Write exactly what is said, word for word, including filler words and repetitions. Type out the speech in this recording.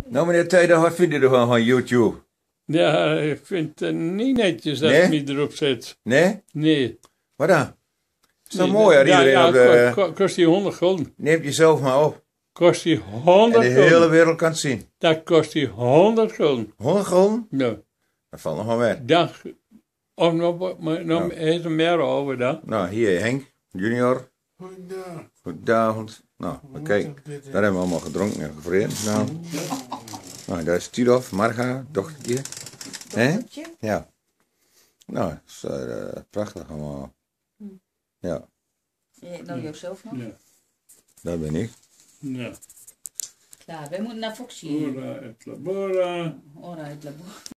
Nou meneer Tijden, wat vind je ervan van YouTube? Ja, ik vind het niet netjes dat Nee? je me erop zet. Nee? Nee. Wat dan? Is toch Nee, mooi als ja, iedereen ja, op de... ko- ko- kost die honderd gulden. Neemt jezelf maar op. Kost die En honderd de gulden. hele wereld kan het zien. Dat kost die honderd gulden. honderd gulden? Nou, Dat valt nog wel mee. dan, of nog, maar nog Ja. is er meer over dan. Nou, hier Henk, junior. Goedendag. Goedenavond. Nou, kijk, daar hebben we allemaal gedronken en gevreden. Nou, nou daar is Tidolf, Marga, dochtertje. Hè? Ja. Nou, dat is uh, prachtig allemaal. Ja, Je nou jezelf nog? Ja. daar ben ik. Ja. Klaar, wij moeten naar Foxy. Ora et labora. Ora, het labo.